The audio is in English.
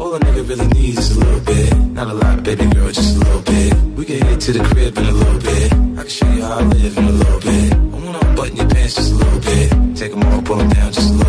All a nigga really needs is a little bit. Not a lot, baby girl, just a little bit. We can head to the crib in a little bit. I can show you how I live in a little bit. I wanna unbutton your pants just a little bit. Take them all, pull them down just a little bit.